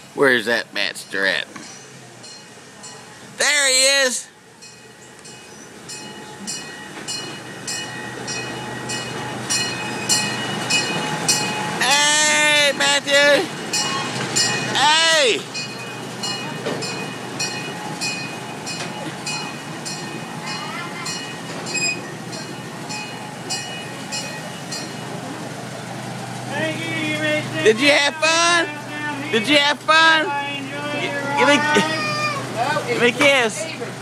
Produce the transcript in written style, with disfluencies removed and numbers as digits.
Where's that Matster at? There he is! Hey, Matthew! Hey! Did you have fun? Did you have fun? Give me a kiss.